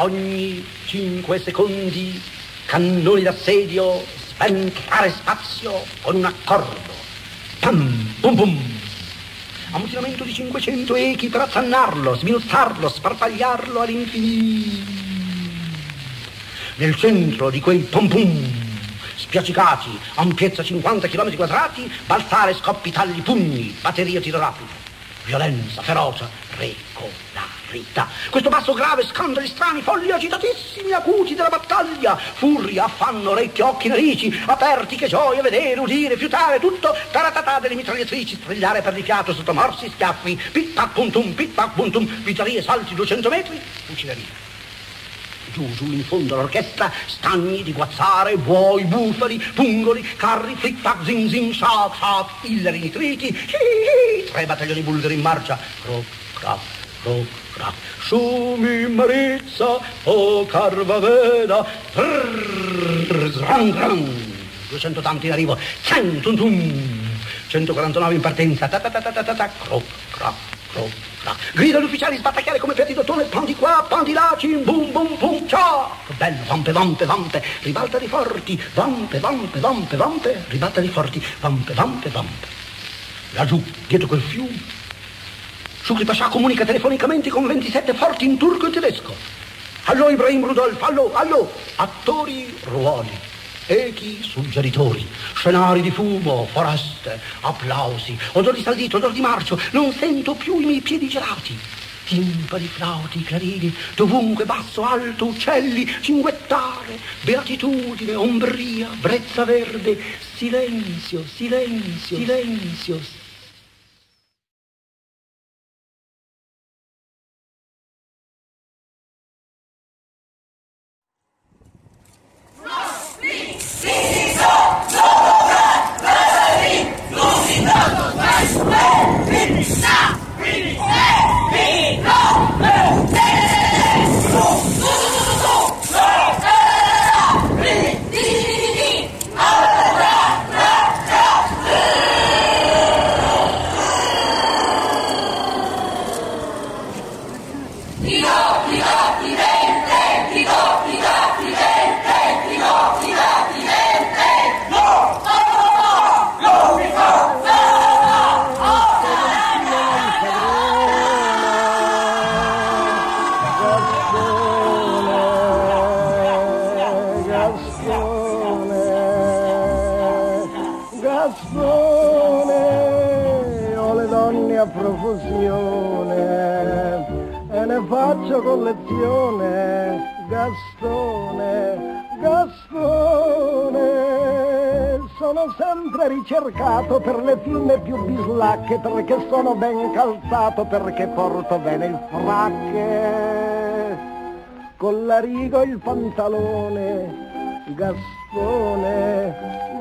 ogni 5 secondi, cannoni d'assedio, sventare spazio con un accordo. Pam, pum pum. Ammutinamento di 500 echi per attannarlo, sminuzzarlo, sparpagliarlo all'infinito. Nel centro di quei pom pum spiaccicati, ampiezza 50 km quadrati, balzare, scoppi, tagli, pugni, batteria, tiro rapido, violenza, ferocia, regolarità. Questo basso grave, scandali strani, folli agitatissimi, acuti della battaglia, furia, affanno, orecchie, occhi, narici, aperti, che gioia, vedere, udire, fiutare, tutto, taratatà delle mitragliatrici, strigliare per di fiato, sottomorsi, schiaffi, pit-pac, puntum, vittorie, salti, 200 metri, fucileria. Giù in fondo all'orchestra, stagni di guazzare, buoi, bufali, pungoli, carri, flic-flac, zin, shac, illeri nitriti, 3 battaglioni bulgari in marcia, croc, Shumi Marizza, o Carvaveda, gran, 200 tanti in arrivo, 149 in partenza, croc. Grida gli ufficiali, sbattacchiare come piatti d'ottone, pandi qua, pandi là, cim, bum, bum, pum, ciao. Bello, vampe, ribalta di forti, vampe, ribalta di forti, vampe. Laggiù, dietro quel fiume, Shukri Pasha comunica telefonicamente con 27 forti in turco e tedesco. Allo Ibrahim Rudolf, allo, attori, ruoli. Echi suggeritori, scenari di fumo, foreste, applausi, odor di staldito, odor di marcio, non sento più i miei piedi gelati. Timpani, flauti, clarini, dovunque basso, alto, uccelli, cinguettare, beatitudine, ombria, brezza verde, silenzio. Faccio collezione, Gastone, sono sempre ricercato per le firme più bislacche, perché sono ben calzato, perché porto bene il fracche, con la riga il pantalone, Gastone.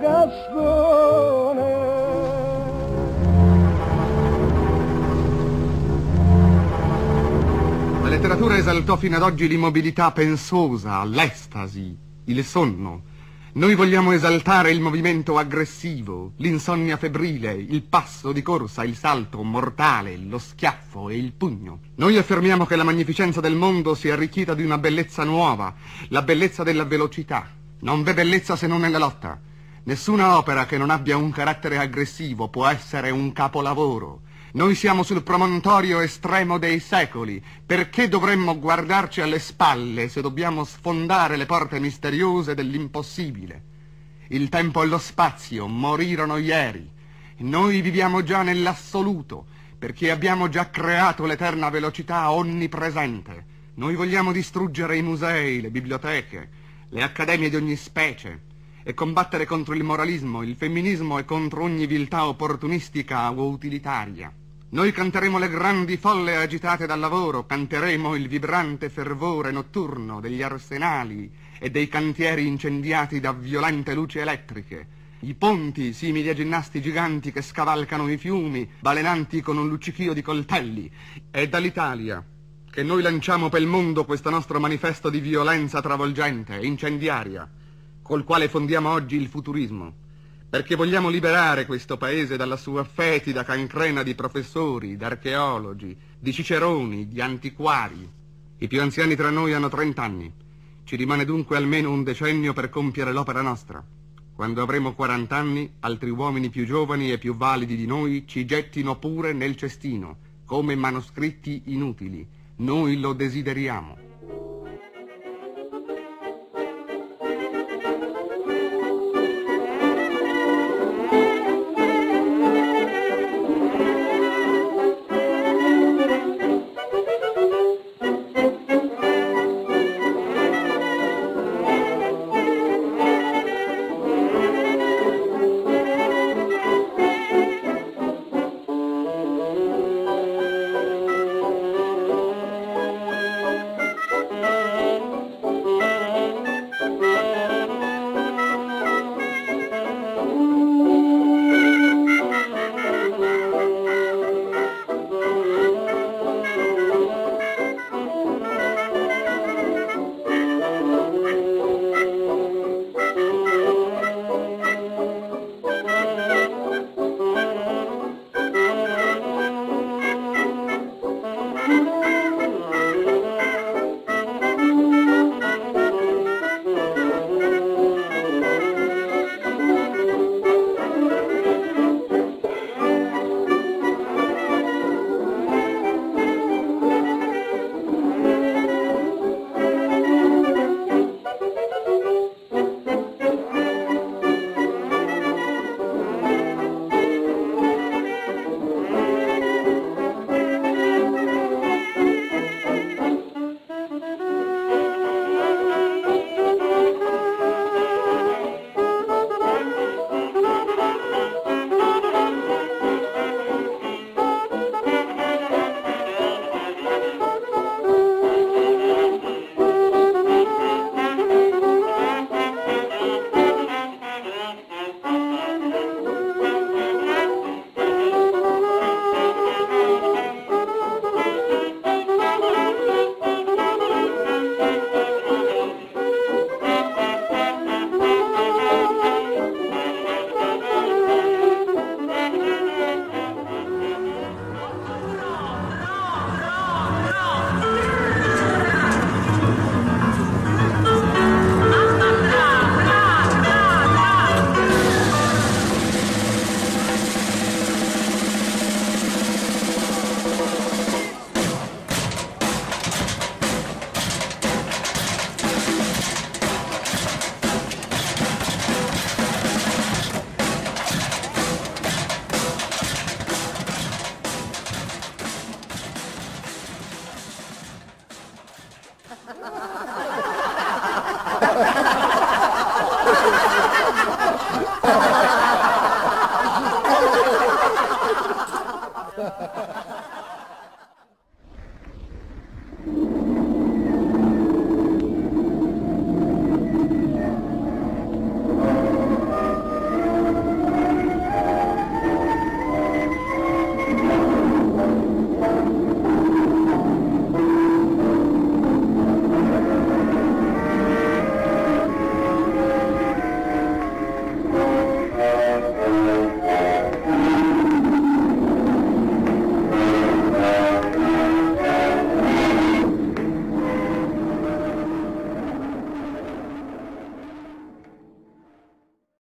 La letteratura esaltò fino ad oggi l'immobilità pensosa, l'estasi, il sonno. Noi vogliamo esaltare il movimento aggressivo, l'insonnia febbrile, il passo di corsa, il salto mortale, lo schiaffo e il pugno. Noi affermiamo che la magnificenza del mondo sia arricchita di una bellezza nuova, la bellezza della velocità. Non v'è bellezza se non nella lotta. Nessuna opera che non abbia un carattere aggressivo può essere un capolavoro. Noi siamo sul promontorio estremo dei secoli. Perché dovremmo guardarci alle spalle se dobbiamo sfondare le porte misteriose dell'impossibile? Il tempo e lo spazio morirono ieri. Noi viviamo già nell'assoluto, perché abbiamo già creato l'eterna velocità onnipresente. Noi vogliamo distruggere i musei, le biblioteche, le accademie di ogni specie e combattere contro il moralismo, il femminismo e contro ogni viltà opportunistica o utilitaria. Noi canteremo le grandi folle agitate dal lavoro, canteremo il vibrante fervore notturno degli arsenali e dei cantieri incendiati da violente luci elettriche, i ponti simili a ginnasti giganti che scavalcano i fiumi, balenanti con un luccichio di coltelli. È dall'Italia che noi lanciamo per il mondo questo nostro manifesto di violenza travolgente e incendiaria, col quale fondiamo oggi il futurismo. Perché vogliamo liberare questo paese dalla sua fetida cancrena di professori, d'archeologi, di ciceroni, di antiquari. I più anziani tra noi hanno 30 anni. Ci rimane dunque almeno un decennio per compiere l'opera nostra. Quando avremo 40 anni, altri uomini più giovani e più validi di noi ci gettino pure nel cestino, come manoscritti inutili. Noi lo desideriamo.